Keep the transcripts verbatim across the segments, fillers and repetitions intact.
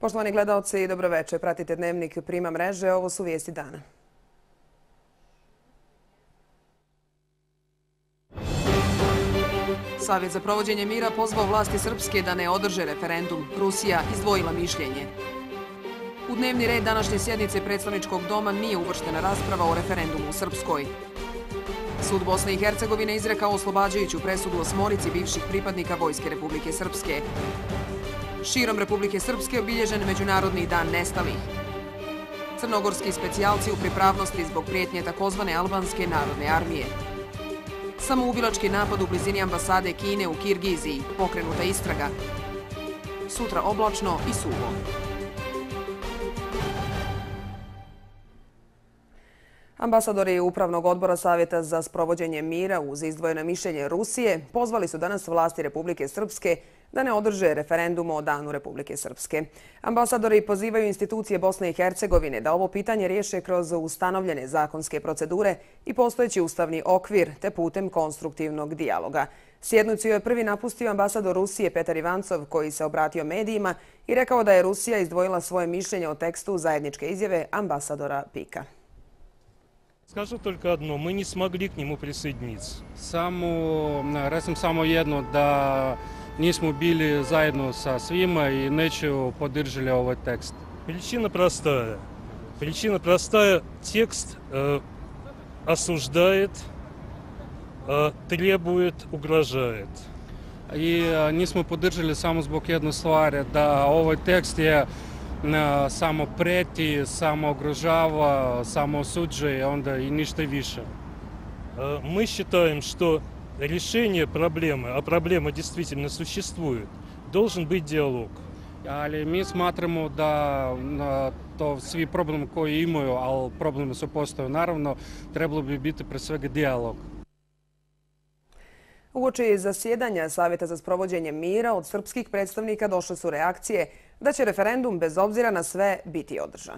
Poštovani gledaoci, dobroveče. Pratite Dnevnik Prima mreže. Ovo su vijesti dana. Savjet za provođenje mira pozvao vlasti Srpske da ne održe referendum. Rusija izdvojila mišljenje. U dnevni red današnje sjednice predstavničkog doma nije uvrštena rasprava o referendumu u Srpskoj. Sud Bosne i Hercegovine izrekao oslobađajuću presudu osmorici bivših pripadnika Vojske Republike Srpske. Širom Republike Srpske obilježen Međunarodni dan nestalih. Crnogorski specijalci u pripravnosti zbog prijetnje takozvane albanske narodne armije. Samoubilački napad u blizini ambasade Kine u Kirgiziji, pokrenuta istraga. Sutra oblačno i suvo. Ambasadori Upravnog odbora Savjeta za sprovođenje mira uz izdvojeno mišljenje Rusije pozvali su danas vlasti Republike Srpske da ne održe referendum o Danu Republike Srpske. Ambasadori pozivaju institucije Bosne i Hercegovine da ovo pitanje riješe kroz ustanovljene zakonske procedure i postojeći ustavni okvir te putem konstruktivnog dijaloga. Sjednicu je prvi napustio ambasador Rusije Petar Ivancov, koji se obratio medijima i rekao da je Rusija izdvojila svoje mišljenje o tekstu zajedničke izjave ambasadora Pika. Скажу только одно, мы не смогли к нему присоединиться. Само, речем само jedno, da nismo bili zajedno sa svima i neću podržali ovaj tekst. Причина простая. Причина простая. Текст э, осуждает, э, требует, угрожает. I nismo podržali samo zbog jedne stvari, da ovaj tekst je samo preti, samo ugrožava, samo osuđuje, onda i ništa više. Мы считаем, что решение проблемы, а проблема действительно существует, должен быть диалог. Ali mi smatramo da to svi problemi koji imaju, ali problemi su postoje naravno, trebalo bi biti pre svega dijalog. Uoči zasjedanja Savjeta za sprovođenje mira od srpskih predstavnika došle su reakcije da će referendum bez obzira na sve biti održan.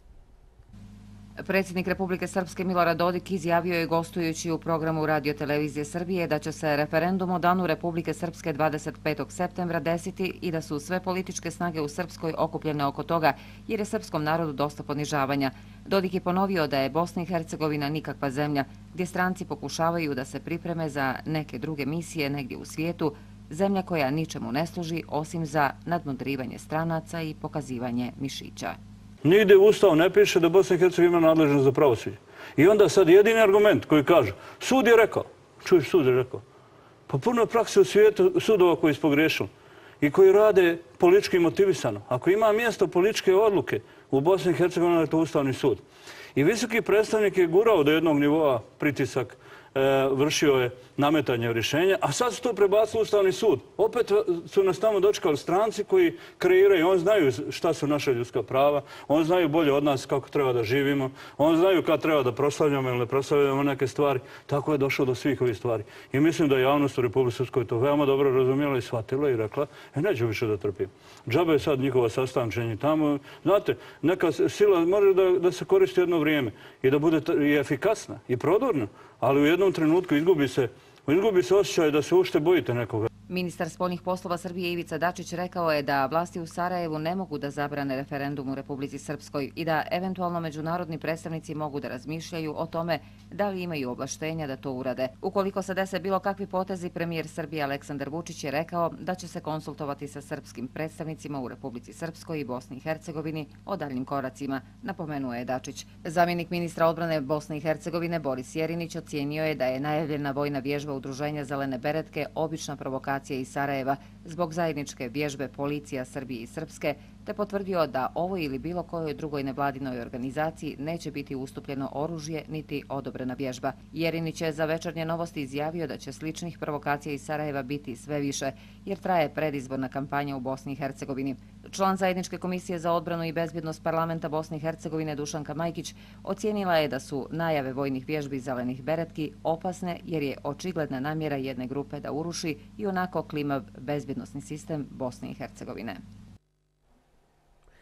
Predsjednik Republike Srpske Milorad Dodik izjavio je gostujući u programu Radio Televizije Srbije da će se referendum o Danu Republike Srpske dvadeset petog septembra desiti i da su sve političke snage u Srpskoj okupljene oko toga jer je srpskom narodu dosta ponižavanja. Dodik je ponovio da je Bosna i Hercegovina nikakva zemlja gdje stranci pokušavaju da se pripreme za neke druge misije negdje u svijetu, zemlja koja ničemu ne služi osim za nadmudrivanje stranaca i pokazivanje mišića. Nigdje u Ustavu ne piše da Bosna i Hercegovina ima nadležnost za pravosuđe. I onda sad jedini argument koji kažu, sud je rekao, čuješ, sud je rekao. Pa puno je prakse u svijetu sudova koji su pogrešili i koji rade politički motivisano. Ako ima mjesto političke odluke u Bosni i Hercegovini, je to Ustavni sud. I visoki predstavnik je gurao do jednog nivoa pritisak, vršio je nametanje rješenja, a sad su to prebacili Ustavni sud. Opet su nas tamo dočekali stranci koji kreiraju, oni znaju šta su naša ljudska prava, oni znaju bolje od nas kako treba da živimo, oni znaju kad treba da proslavljamo ili ne proslavljamo neke stvari. Tako je došlo do svih ovih stvari. I mislim da je javnost u Republike Srpskoj to veoma dobro razumjela i shvatila i rekla, e, neću više da trpim. Džabe je sad njihova sastančenje tamo. Znate, neka sila može da, da se koristi jedno vrijeme i da bude i efikasna i prodorna, ali u jednom trenutku izgubi se, izgubi se osjećaj da se uopšte bojite nekoga. Ministar spoljnih poslova Srbije Ivica Dačić rekao je da vlasti u Sarajevu ne mogu da zabrane referendum u Republici Srpskoj i da eventualno međunarodni predstavnici mogu da razmišljaju o tome da li imaju ovlaštenja da to urade. Ukoliko se dese bilo kakvi potezi, premijer Srbije Aleksandar Vučić je rekao da će se konsultovati sa srpskim predstavnicima u Republici Srpskoj i Bosni i Hercegovini o daljnim koracima, napomenuo je Dačić. Zamjenik ministra odbrane Bosne i Hercegovine Boris Jerinić ocijenio je da je najavljena vojna vježba Udruženja Zelene beretke obična provokacija iz Sarajeva zbog zajedničke vježbe policija Srbije i Srpske, te potvrdio da ovoj ili bilo kojoj drugoj nevladinoj organizaciji neće biti ustupljeno oružje niti odobrena vježba. Jerinić je za Večernje novosti izjavio da će sličnih provokacija iz Sarajeva biti sve više, jer traje predizborna kampanja u Bosni i Hercegovini. Član Zajedničke komisije za odbranu i bezbjednost parlamenta Bosne i Hercegovine Dušanka Majkić ocijenila je da su najave vojnih vježbi zelenih beretki opasne jer je očigledna namjera jedne grupe da uruši i onako klimav bezbjednosni sistem Bosne i Hercegovine.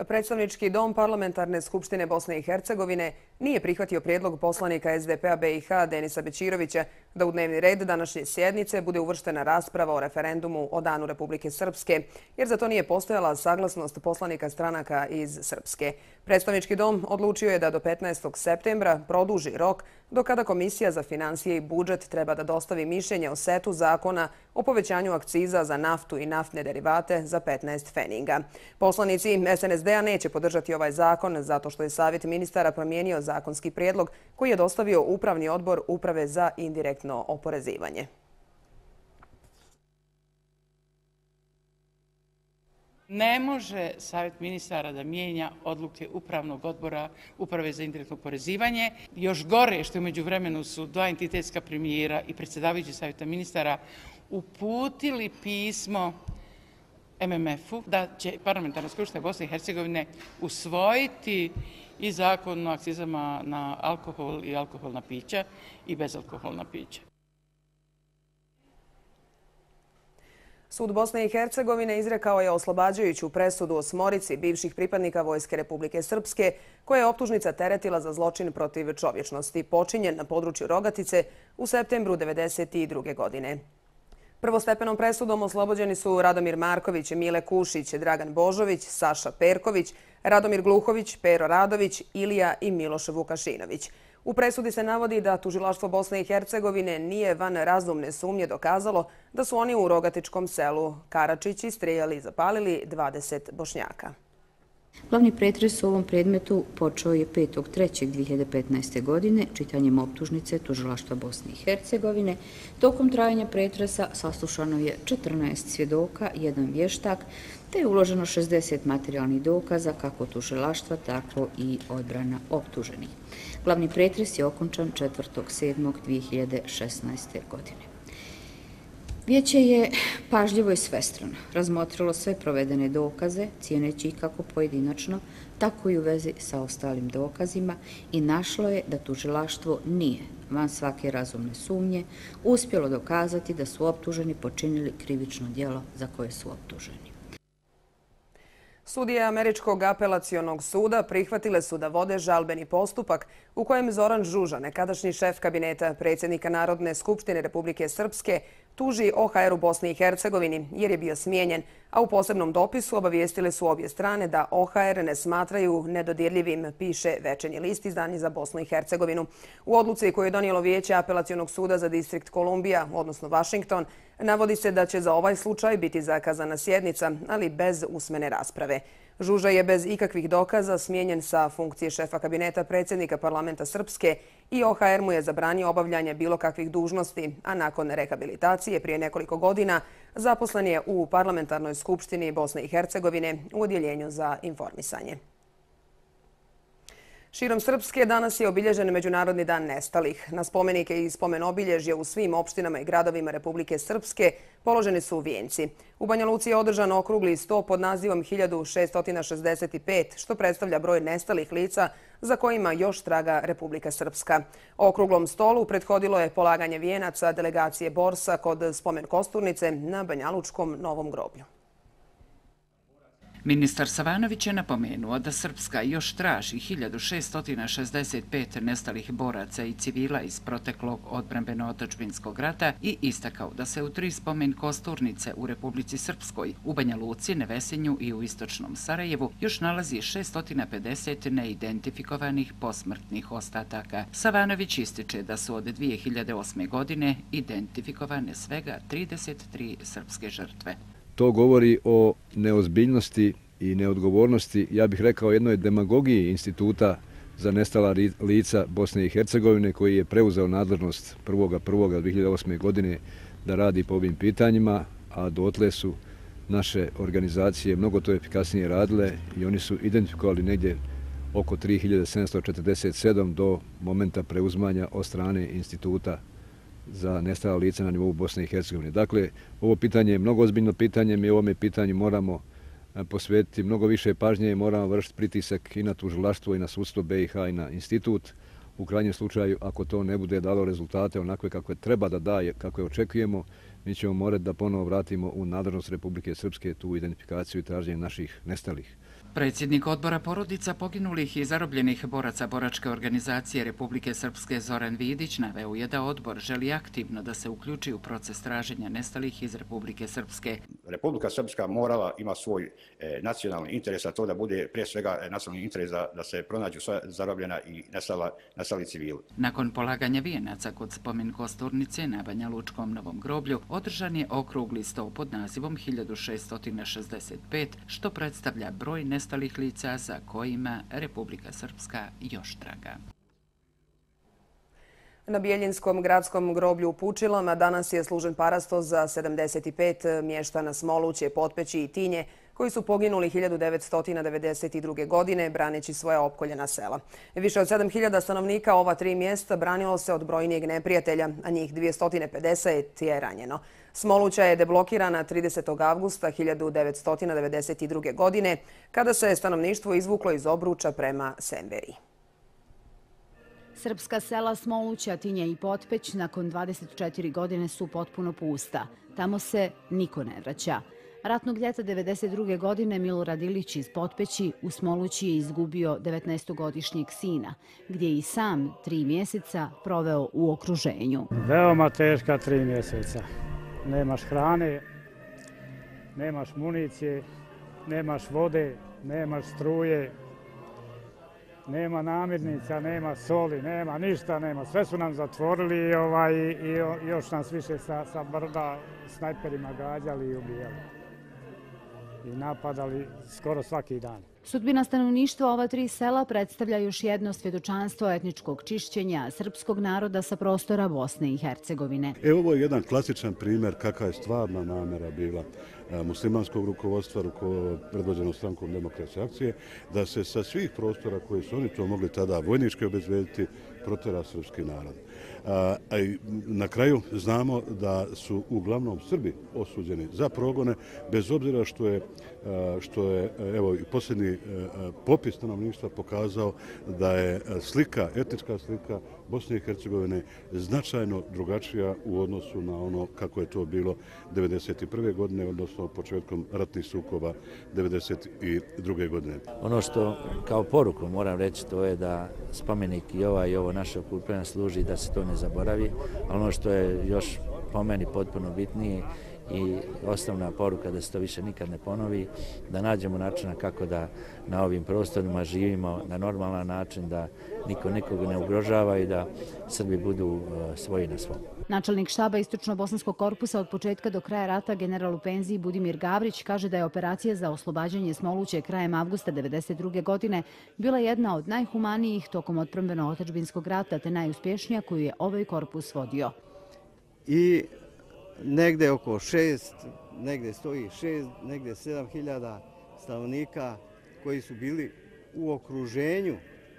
Predstavnički dom Parlamentarne skupštine Bosne i Hercegovine nije prihvatio prijedlog poslanika S D P-a B i H Denisa Bećirovića da u dnevni red današnje sjednice bude uvrštena rasprava o referendumu o Danu Republike Srpske, jer za to nije postojala saglasnost poslanika stranaka iz Srpske. Predstavnički dom odlučio je da do petnaestog septembra produži rok do kada Komisija za financije i budžet treba da dostavi mišljenje o setu zakona o povećanju akciza za naftu i naftne derivate za petnaest feninga. Poslanici S N S D-a neće podržati ovaj zakon zato što je Savjet ministara promijenio zakonski prijedlog koji je dostavio Upravni odbor Uprave za indirektno oporezivanje. Ne može Savjet ministara da mijenja odluke Upravnog odbora Uprave za indirektno oporezivanje. Još gore što u međuvremenu su dva entitetska premijera i predsjedavajući Savjeta ministara uputili pismo M M F-u da će Parlamentarna skupština Bosne i Hercegovine usvojiti i zakon o akcizama na alkohol i alkoholna pića i bezalkoholna pića. Sud Bosne i Hercegovine izrekao je oslobađajuću presudu osmorici bivših pripadnika Vojske Republike Srpske, koje je optužnica teretila za zločin protiv čovječnosti, počinjen na području Rogatice u septembru devedeset druge. godine. Prvostepenom presudom oslobođeni su Radomir Marković, Mile Kušić, Dragan Božović, Saša Perković, Radomir Gluhović, Pero Radović, Ilija i Miloš Vukašinović. U presudi se navodi da tužilaštvo Bosne i Hercegovine nije van razumne sumnje dokazalo da su oni u rogatičkom selu Karačići streljali i zapalili dvadeset Bošnjaka. Glavni pretres u ovom predmetu počeo je petog trećeg dve hiljade petnaeste. godine čitanjem optužnice tužilaštva Bosne i Hercegovine. Tokom trajanja pretresa saslušano je četrnaest svjedoka, jedan vještak, te je uloženo šezdeset materijalnih dokaza kako tužilaštva, tako i odbrana optuženih. Glavni pretres je okončan četvrtog sedmog dve hiljade šesnaeste. godine. Vijeće je pažljivo i svestrano razmotrilo sve provedene dokaze, cijeneći ih kako pojedinačno, tako i u vezi sa ostalim dokazima i našlo je da tužilaštvo nije, van svake razumne sumnje, uspjelo dokazati da su optuženi počinili krivično djelo za koje su optuženi. Sudije Američkog apelacionog suda prihvatile su da vode žalbeni postupak u kojem Zoran Žuža, nekadašnji šef kabineta predsjednika Narodne skupštine Republike Srpske, tuži O H R u Bosni i Hercegovini jer je bio smijenjen, a u posebnom dopisu obavijestile su obje strane da O H R ne smatraju nedodirljivim, piše Večernji list, izdanje za Bosnu i Hercegovinu. U odluci koju je donijelo Vijeće apelacionog suda za distrikt Kolumbija, odnosno Washington, navodi se da će za ovaj slučaj biti zakazana sjednica, ali bez usmene rasprave. Žuža je bez ikakvih dokaza smijenjen sa funkcije šefa kabineta predsjednika parlamenta Srpske i O H R mu je zabranio obavljanje bilo kakvih dužnosti, a nakon rehabilitacije prije nekoliko godina zaposlen je u Parlamentarnoj skupštini Bosne i Hercegovine u odjeljenju za informisanje. Širom Srpske danas je obilježen Međunarodni dan nestalih. Na spomenike i spomen obilježja u svim opštinama i gradovima Republike Srpske položeni su vijenci. U Banja Luci je održan okrugli sto pod nazivom hiljadu šessto šezdeset pet, što predstavlja broj nestalih lica za kojima još traga Republika Srpska. Okruglom stolu prethodilo je polaganje vijenaca delegacije Borsa kod spomen kosturnice na Banjalučkom Novom groblju. Ministar Savanović je napomenuo da Srpska još traži hiljadu šessto šezdeset pet nestalih boraca i civila iz proteklog odbrambeno-otadžbinskog rata i istakao da se u tri spomen kosturnice u Republici Srpskoj, u Banja Luci, Nevesinju i u istočnom Sarajevu još nalazi šeststo pedeset neidentifikovanih posmrtnih ostataka. Savanović ističe da su od dvije hiljade osme. godine identifikovane svega trideset tri srpske žrtve. To govori o neozbiljnosti i neodgovornosti, ja bih rekao jednoj demagogiji Instituta za nestala lica Bosne i Hercegovine koji je preuzeo nadležnost prvog prvog dve hiljade osme. godine da radi po ovim pitanjima, a dotle su naše organizacije mnogo to efikasnije radile i oni su identifikovali negdje oko tri hiljade sedamsto četrdeset sedam do momenta preuzmanja od strane Instituta za nestala lica na nivou Bosne i Hercegovine. Dakle, ovo pitanje je mnogo ozbiljno pitanje, mi ovome pitanju moramo posvetiti mnogo više pažnje i moramo vršiti pritisak i na tužilaštvo i na sudstvo B i H i na institut. U krajnjem slučaju, ako to ne bude dalo rezultate onakve kakve treba da daje, kako je očekujemo, mi ćemo morati da ponovo vratimo u nadležnost Republike Srpske tu identifikaciju i traženje naših nestalih. Predsjednik odbora porodica poginulih i zarobljenih boraca boračke organizacije Republike Srpske Zoran Vidić naveo je da odbor želi aktivno da se uključi u proces traženja nestalih iz Republike Srpske. Republika Srpska morala ima svoj e, nacionalni interes, a to da bude prije svega nacionalni interes da, da se pronađu sva zarobljena i nestala, nestali civili. Nakon polaganja vijenaca kod spomen kosturnice na Banja Lučkom Novom groblju održan je okrugli sto pod nazivom hiljadu šeststo šezdeset pet, što predstavlja broj nestalih lica za kojima Republika Srpska još traga. Na Bijeljinskom gradskom groblju u Pučilama danas je služen parasto za sedamdeset pet mještana Smoluće, Potpeći i Tinje koji su poginuli hiljadu devetsto devedeset druge. godine braneći svoja opkoljena sela. Više od sedam hiljada stanovnika ova tri mjesta branilo se od brojnijeg neprijatelja, a njih dvjesto pedeset je ranjeno. Smoluća je deblokirana tridesetog avgusta hiljadu devetsto devedeset druge. godine kada se stanovništvo izvuklo iz Obruča prema Semberiji. Srpska sela Smoluća, Tinje i Potpeć nakon dvadeset četiri godine su potpuno pusta. Tamo se niko ne vraća. Ratnog ljeta devedeset druge. godine Milorad Ilić iz Potpeći u Smolući je izgubio devetnaestogodišnjeg sina, gdje je i sam tri mjeseca proveo u okruženju. Veoma teška tri mjeseca. Nemaš hrane, nemaš municije, nemaš vode, nemaš struje, nema namirnica, nema soli, nema ništa, nema. Sve su nam zatvorili i, ovaj, i još nas više sa, sa brda snajperima gađali i ubijali. I napadali skoro svaki dan. Sudbina stanovništva ova tri sela predstavlja još jedno svjedočanstvo etničkog čišćenja srpskog naroda sa prostora Bosne i Hercegovine. E, ovo je jedan klasičan primjer kakva je stvarna namjera bila muslimanskog rukovodstva, predvođeno strankom Demokratske akcije, da se sa svih prostora koje su oni to mogli tada vojnički obezbediti protera srpski narod. A, a i na kraju znamo da su uglavnom Srbi osuđeni za progone, bez obzira što je, što je evo, i posljednji popis stanovništva pokazao da je slika, etnička slika Bosne i Hercegovine značajno drugačija u odnosu na ono kako je to bilo devedeset prve. godine, odnosno početkom ratnih sukoba devedeset druge. godine. Ono što kao poruku moram reći to je da spomenik i ova i ovo naše okupljanje služi da se to ne zaboravi, a ono što je još po meni potpuno bitnije i osnovna poruka da se to više nikad ne ponovi, da nađemo načina kako da na ovim prostorima živimo na normalan način, da niko nikoga ne ugrožava i da Srbi budu svoji na svom. Načelnik štaba Istočno-bosanskog korpusa od početka do kraja rata general u penziji Budimir Gavrić kaže da je operacija za oslobađanje Smoluće krajem avgusta devedeset druge. godine bila jedna od najhumanijih tokom odbrambeno-otadžbinskog rata te najuspješnija koju je ovaj korpus vodio. I negde oko šest, negde stoji šest, negde sedam hiljada stanovnika koji su bili u okruženju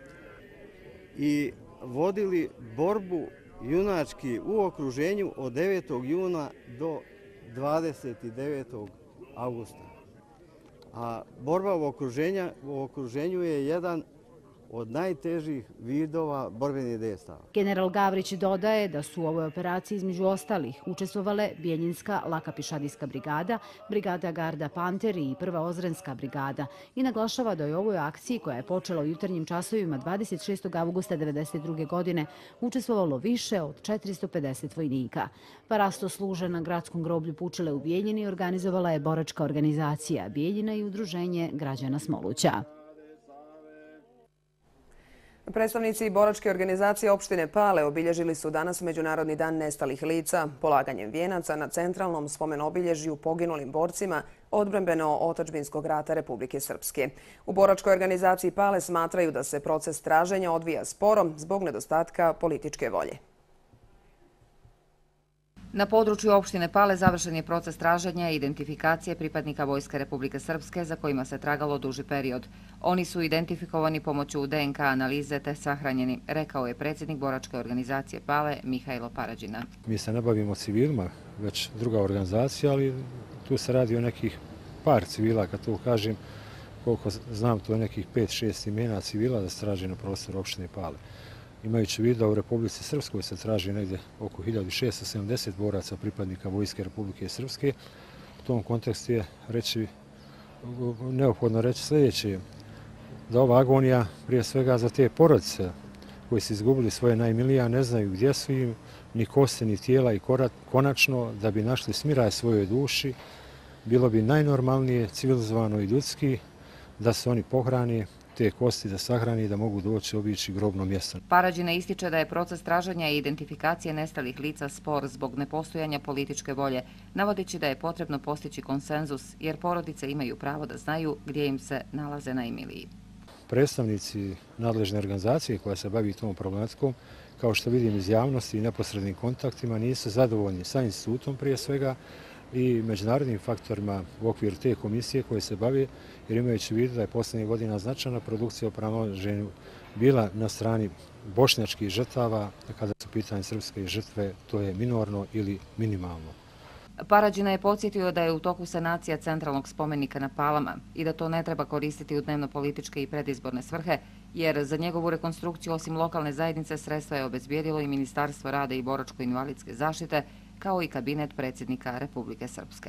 i vodili borbu junački u okruženju od devetog juna do dvadeset devetog avgusta. A borba u okruženju, u okruženju je jedan od najtežih vidova borbenih dejstava. General Gavrić dodaje da su u ovoj operaciji između ostalih učestvovale Bijeljinska laka pišadijska brigada, brigada Garda Panter i prva Ozrenska brigada i naglašava da je u ovoj akciji koja je počela u jutarnjim časovima dvadeset šestog avgusta devedeset druge. godine učestvovalo više od četiristo pedeset vojnika. Parasto služen na gradskom groblju Pučile u Bijeljini organizovala je boračka organizacija Bijeljina i udruženje građana Smoluća. Predstavnici boračke organizacije opštine Pale obilježili su danas Međunarodni dan nestalih lica polaganjem vijenaca na centralnom spomen-obilježju poginulim borcima odbrambeno-otadžbinskog rata Republike Srpske. U boračkoj organizaciji Pale smatraju da se proces traženja odvija sporo zbog nedostatka političke volje. Na području opštine Pale završen je proces traženja i identifikacije pripadnika Vojske Republike Srpske za kojima se tragalo duži period. Oni su identifikovani pomoću D N K analize te sahranjeni, rekao je predsjednik boračke organizacije Pale Mihajlo Parađina. Mi se ne bavimo civilima, već druga organizacija, ali tu se radi o nekih par civila, kad to kažem, koliko znam, to je nekih pet šest imena civila da se traži na prostoru opštine Pale. Imajući vidu da u Republici Srpskoj se traži negdje oko hiljadu šesto sedamdeset boraca pripadnika Vojske Republike Srpske. U tom kontekstu je reći neophodno reći sljedeće, da ova agonija prije svega za te porodice koji su izgubili svoje najmilije, a ne znaju gdje su im, ni kosti, ni tijela i konačno da bi našli smiraj svojoj duši, bilo bi najnormalnije, civilizovano i ljudski da se oni pohrani, te kosti da sahrani, da mogu doći obići grobno mjesto. Parađina ističe da je proces traženja i identifikacije nestalih lica spor zbog nepostojanja političke volje, navodeći da je potrebno postići konsenzus jer porodice imaju pravo da znaju gdje im se nalaze najmiliji. Predstavnici nadležne organizacije koja se bavi tom problematikom, kao što vidim iz javnosti i neposrednim kontaktima, nisu zadovoljni sa institutom prije svega i međunarodnim faktorima u okviru te komisije koje se bave, jer imajući u vidu da je posljednjih godina značajna produkcija o pronalaženju bila na strani bošnjačkih žrtava, kada su pitanje srpske žrtve, to je minorno ili minimalno. Parađina je podsjetio da je u toku sanacija centralnog spomenika na Palama i da to ne treba koristiti u dnevno-političke i predizborne svrhe, jer za njegovu rekonstrukciju osim lokalne zajednice sredstva je obezbijedilo i Ministarstvo rada i boračko-invalidske zaštite, kao i kabinet predsjednika Republike Srpske.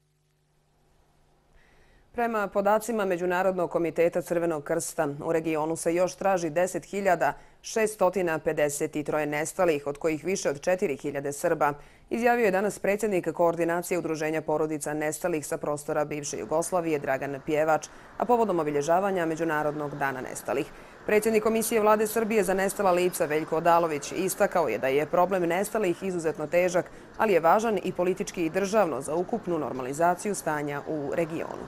Prema podacima Međunarodnog komiteta Crvenog krsta, u regionu se još traži deset hiljada šesto pedeset tri nestalih, od kojih više od četiri hiljade Srba, izjavio je danas predsjednik Koordinacije udruženja porodica nestalih sa prostora bivše Jugoslavije Dragan Pjevač, a povodom obilježavanja Međunarodnog dana nestalih. Predsjednik Komisije Vlade Srbije za nestala lica Veljko Odalović istakao je da je problem nestalih izuzetno težak, ali je važan i politički i državno za ukupnu normalizaciju stanja u regionu.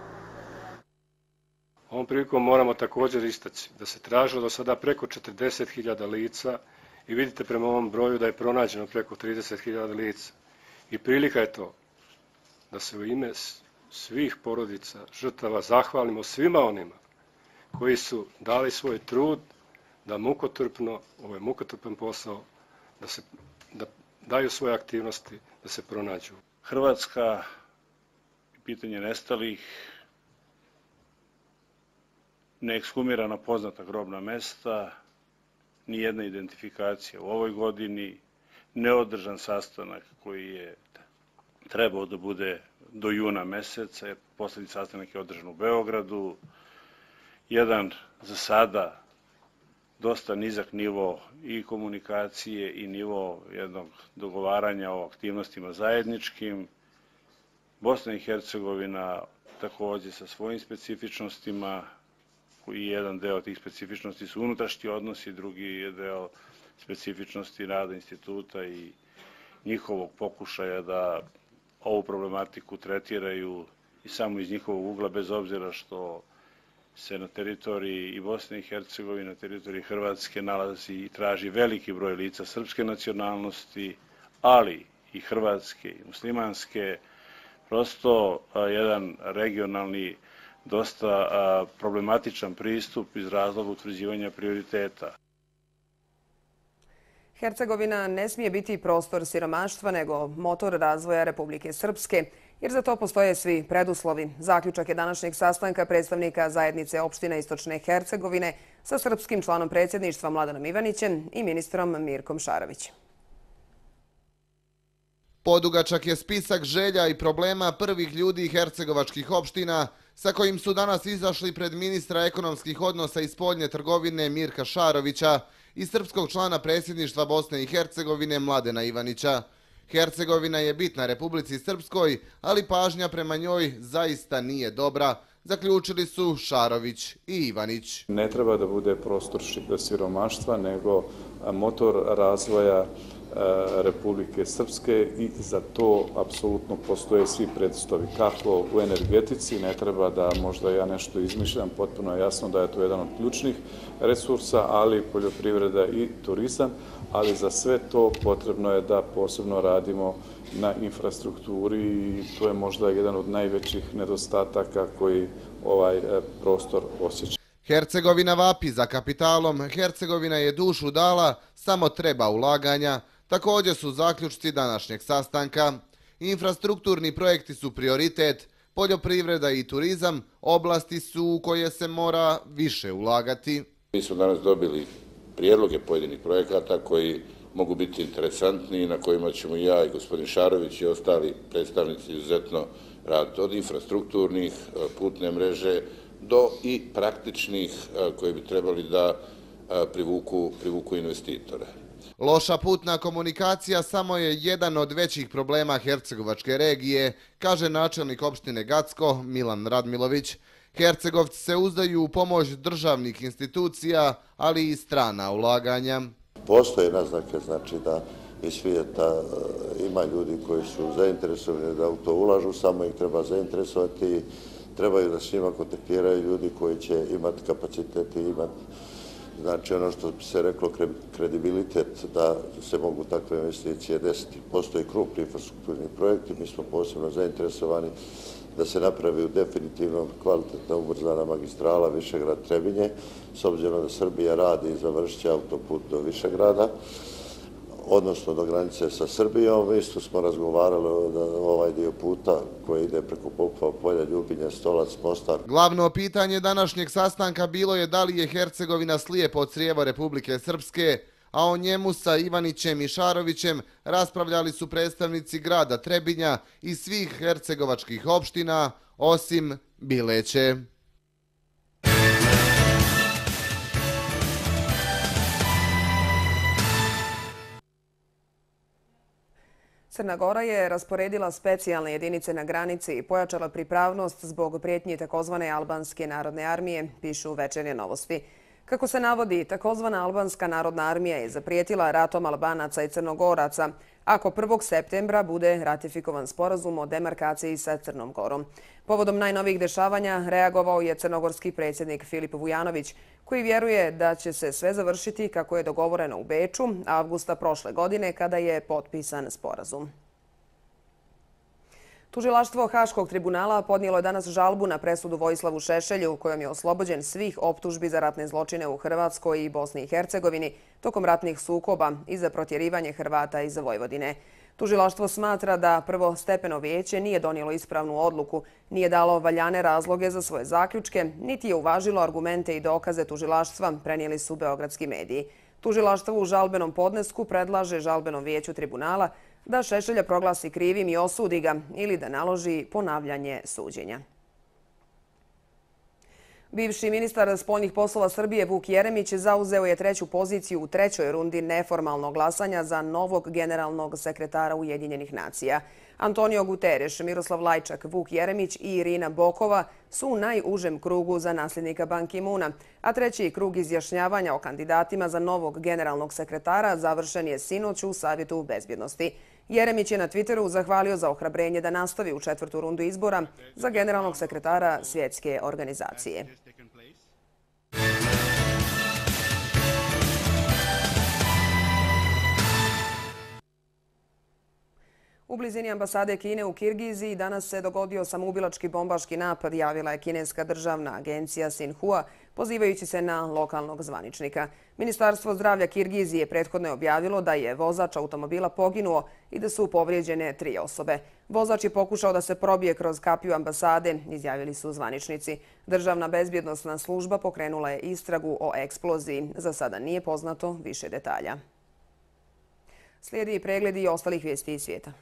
Ovom prilikom moramo također istaći da se tražilo do sada preko četrdeset hiljada lica i vidite prema ovom broju da je pronađeno preko trideset hiljada lica. I prilika je to da se u ime svih porodica žrtava zahvalimo svima onima koji su dali svoj trud da mukotrpno, ovo je mukotrpan posao, da, se, da daju svoje aktivnosti, da se pronađu. Hrvatska, pitanje nestalih, neekshumirana poznata grobna mesta, nijedna identifikacija u ovoj godini, neodržan sastanak koji je trebao da bude do juna meseca, jer poslednji sastanak je održan u Beogradu, jedan za sada dosta nizak nivo i komunikacije i nivo jednog dogovaranja o aktivnostima zajedničkim. Bosna i Hercegovina također sa svojim specifičnostima, i jedan deo tih specifičnosti su unutrašnji odnosi, drugi je deo specifičnosti rada instituta i njihovog pokušaja da ovu problematiku tretiraju i samo iz njihovog ugla, bez obzira što se na teritoriji i Bosne i Hercegovine, na teritoriji Hrvatske nalazi i traži veliki broj lica srpske nacionalnosti, ali i hrvatske i muslimanske, prosto jedan regionalni dosta problematičan pristup iz razloga utvrđivanja prioriteta. Hercegovina ne smije biti prostor siromaštva, nego motor razvoja Republike Srpske, jer za to postoje svi preduslovi. Zaključak je današnjeg sastanka predstavnika zajednice opštine Istočne Hercegovine sa srpskim članom predsjedništva Mladanom Ivanićem i ministrom Mirkom Šarovićem. Podugačak je spisak želja i problema prvih ljudi hercegovačkih opština sa kojim su danas izašli pred ministra ekonomskih odnosa i spoljne trgovine Mirka Šarovića i srpskog člana predsjedništva Bosne i Hercegovine Mladena Ivanića. Hercegovina je bitna Republici Srpskoj, ali pažnja prema njoj zaista nije dobra, zaključili su Šarović i Ivanić. Ne treba da bude prostor siromaštva, nego motor razvoja Republike Srpske i za to apsolutno postoje svi preduslovi. Kako u energetici, ne treba da možda ja nešto izmišljam, potpuno je jasno da je to jedan od ključnih resursa, ali poljoprivreda i turizam, ali za sve to potrebno je da posebno radimo na infrastrukturi i to je možda jedan od najvećih nedostataka koji ovaj prostor osjeća. Hercegovina vapi za kapitalom, Hercegovina je dušu dala, samo treba ulaganja. Također su zaključci današnjeg sastanka. Infrastrukturni projekti su prioritet, poljoprivreda i turizam oblasti su u koje se mora više ulagati. Mi smo danas dobili prijedloge pojedinih projekata koji mogu biti interesantni i na kojima ćemo ja i gospodin Šarović i ostali predstavnici izuzetno raditi, od infrastrukturnih, putne mreže, do i praktičnih koji bi trebali da privuku, privuku investitore. Loša putna komunikacija samo je jedan od većih problema hercegovačke regije, kaže načelnik opštine Gacko Milan Radmilović. Hercegovci se uzdaju u pomoć državnih institucija, ali i strana ulaganja. Postoje naznake, znači da iz svijeta ima ljudi koji su zainteresovani da u to ulažu, samo ih treba zainteresovati, trebaju da s njima kontaktiraju ljudi koji će imati kapacitet i imati, znači ono što bi se reklo, kredibilitet da se mogu takve investicije desiti. Postoji krupni infrastrukturni projekti, mi smo posebno zainteresovani da se napravi u definitivno kvalitetna ubrzana magistrala Višegrad-Trebinje, s obzirom da Srbija radi i završit će autoput do Višegrada, odnosno do granice sa Srbijom. Isto smo razgovarali da ovaj dio puta koji ide preko Popova polja, Ljubinja, Stolac, Mostar. Glavno pitanje današnjeg sastanka bilo je da li je Hercegovina slijepo od crijeva Republike Srpske, a o njemu sa Ivanićem i Šarovićem raspravljali su predstavnici grada Trebinja i svih hercegovačkih opština, osim Bileće. Crna Gora je rasporedila specijalne jedinice na granici i pojačala pripravnost zbog prijetnji takozvane Albanske narodne armije, pišu Večernje novosti. Kako se navodi, takozvana Albanska narodna armija je zaprijetila ratom Albanaca i Crnogoraca ako prvog septembra bude ratifikovan sporazum o demarkaciji sa Crnom Gorom. Povodom najnovijih dešavanja reagovao je crnogorski predsjednik Filip Vujanović, koji vjeruje da će se sve završiti kako je dogovoreno u Beču avgusta prošle godine kada je potpisan sporazum. Tužilaštvo Haškog tribunala podnijelo je danas žalbu na presudu Vojislavu Šešelju, kojom je oslobođen svih optužbi za ratne zločine u Hrvatskoj i Bosni i Hercegovini tokom ratnih sukoba i za protjerivanje Hrvata iz Vojvodine. Tužilaštvo smatra da prvostepeno vijeće nije donijelo ispravnu odluku, nije dalo valjane razloge za svoje zaključke, niti je uvažilo argumente i dokaze tužilaštva, prenijeli su beogradski mediji. Tužilaštvo u žalbenom podnesku predlaže žalbenom vijeću tribunala da Šešelja proglasi krivim i osudi ga ili da naloži ponavljanje suđenja. Bivši ministar spoljnih poslova Srbije Vuk Jeremić zauzeo je treću poziciju u trećoj rundi neformalnog glasanja za novog generalnog sekretara Ujedinjenih nacija. Antonio Guterres, Miroslav Lajčak, Vuk Jeremić i Irina Bokova su u najužem krugu za nasljednika Ban Ki-moona, a treći krug izjašnjavanja o kandidatima za novog generalnog sekretara završen je sinoć u Savjetu bezbjednosti. Jeremić je na Twitteru zahvalio za ohrabrenje da nastavi u četvrtu rundu izbora za generalnog sekretara Svjetske organizacije. U blizini ambasade Kine u Kirgiziji danas se dogodio samoubilački bombaški napad, javila je kineska državna agencija Sinhua, pozivajući se na lokalnog zvaničnika. Ministarstvo zdravlja Kirgizije prethodno je objavilo da je vozač automobila poginuo i da su povrijeđene tri osobe. Vozač je pokušao da se probije kroz kapiju ambasade, izjavili su zvaničnici. Državna bezbjednosna služba pokrenula je istragu o eksploziji. Za sada nije poznato više detalja. Slijedi pregledi i ostalih vijesti iz svijeta.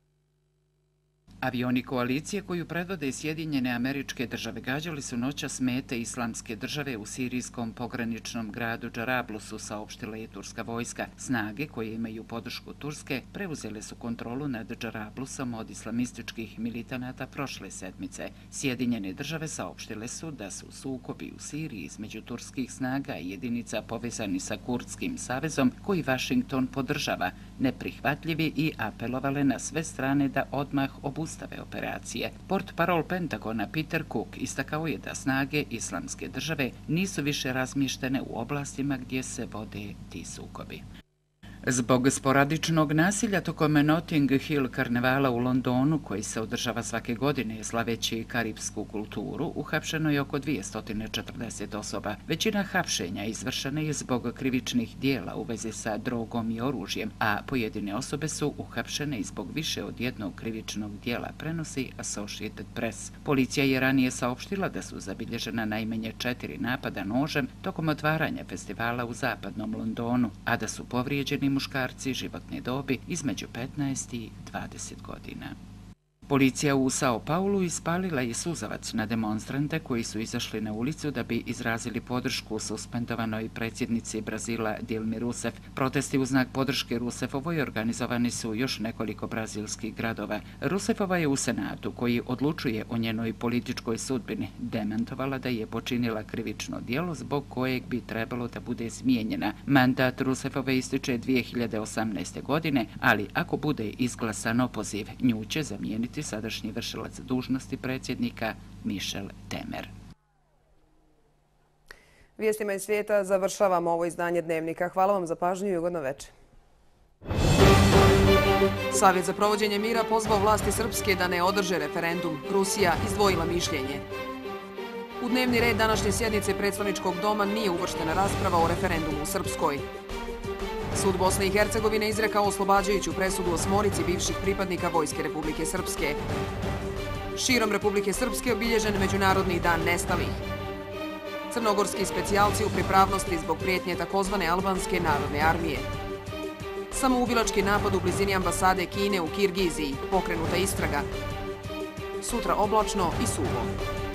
Avioni koalicije koju predvode Sjedinjene Američke Države gađali su noćas mete Islamske države u sirijskom pograničnom gradu Džarablusu, saopštila je turska vojska. Snage koje imaju podršku Turske preuzele su kontrolu nad Džarablusom od islamističkih militanata prošle sedmice. Sjedinjene države saopštile su da su sukobi u Siriji između turskih snaga i jedinica povezani sa Kurdskim savezom koji Vašington podržava neprihvatljivi i apelovale na sve strane da odmah obustave operacije. Portparol Pentagona Peter Cook istakao je da snage Islamske države nisu više razmještene u oblastima gdje se vode ti sukobi. Zbog sporadičnog nasilja tokom Notting Hill karnevala u Londonu, koji se održava svake godine slaveći karipsku kulturu, uhapšeno je oko dvjesto četrdeset osoba. Većina hapšenja izvršena je zbog krivičnih dijela u vezi sa drogom i oružjem, a pojedine osobe su uhapšene i zbog više od jednog krivičnog dijela, prenosi Associated Press. Policija je ranije saopštila da su zabilježena najmanje četiri napada nožem tokom otvaranja festivala u zapadnom Londonu, a da su povrijeđeni muškarci životne dobi između petnaest i dvadeset godina. Policija u Sao Paulu ispalila je suzavac na demonstrante koji su izašli na ulicu da bi izrazili podršku suspendovanoj predsjednici Brazila Dilmi Rousseff. Protesti u znak podrške Rousseffovoj organizovani su još nekoliko brazilskih gradova. Rousseffova je u Senatu, koji odlučuje o njenoj političkoj sudbini, demantovala da je počinila krivično djelo zbog kojeg bi trebalo da bude smijenjena. Mandat Rousseffove ističe dvije hiljade osamnaeste. godine, ali ako bude izglasan opoziv, nju će zamijeniti sadašnji vršilac dužnosti predsjednika Michel Temer. Vijestima iz svijeta završavamo ovo izdanje Dnevnika. Hvala vam za pažnju i ugodno večer. Savjet za provođenje mira pozvao vlasti Srpske da ne održe referendum. Rusija izdvojila mišljenje. U dnevni red današnje sjednice predstavničkog doma nije uvrštena rasprava o referendumu u Srpskoj. Sud Bosne i Hercegovine izrekao oslobađajuću presudu osmorici bivših pripadnika Vojske Republike Srpske. Širom Republike Srpske obilježen Međunarodni dan nestalih. Crnogorski specijalci u pripravnosti zbog prijetnje takozvane albanske narodne armije. Samoubilački napad u blizini ambasade Kine u Kirgiziji, pokrenuta istraga. Sutra oblačno i suvo.